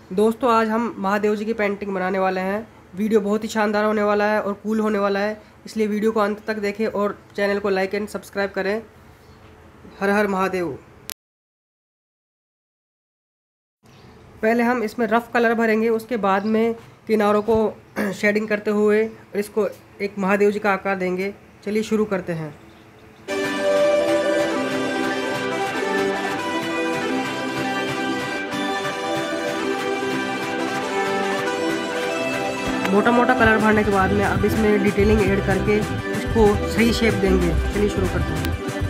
दोस्तों आज हम महादेव जी की पेंटिंग बनाने वाले हैं। वीडियो बहुत ही शानदार होने वाला है और कूल होने वाला है, इसलिए वीडियो को अंत तक देखें और चैनल को लाइक एंड सब्सक्राइब करें। हर हर महादेव। पहले हम इसमें रफ़ कलर भरेंगे, उसके बाद में किनारों को शेडिंग करते हुए इसको एक महादेव जी का आकार देंगे। चलिए शुरू करते हैं। मोटा मोटा कलर भरने के बाद में अब इसमें डिटेलिंग ऐड करके इसको सही शेप देंगे। चलिए शुरू करते हैं।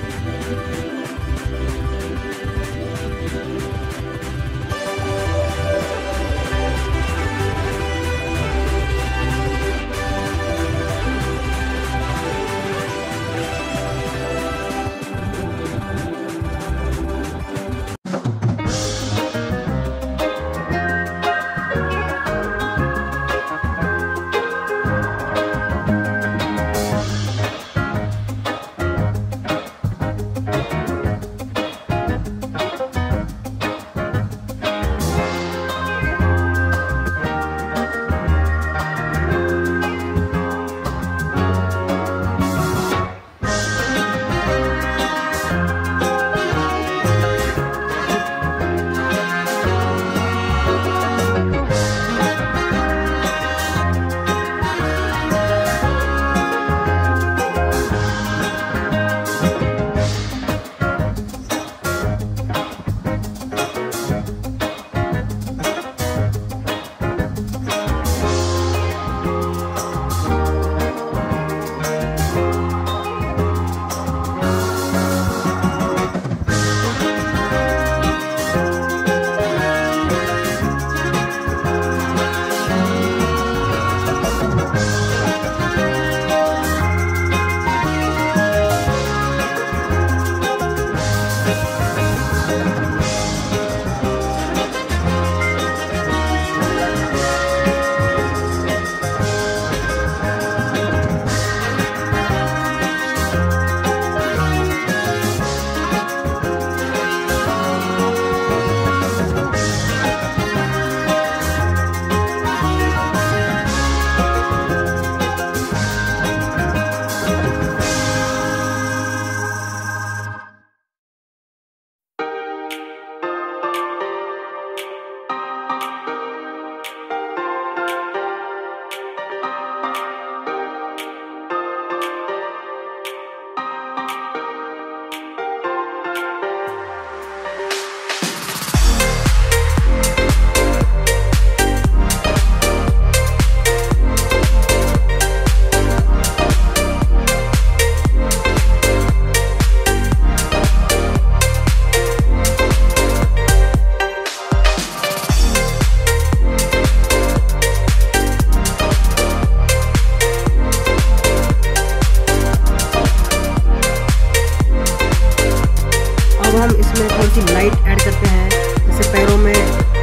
हम इसमें थोड़ी सी लाइट ऐड करते हैं, जैसे पैरों में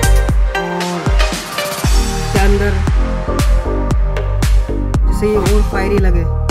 और के अंदर, जिससे ये और फायरी लगे।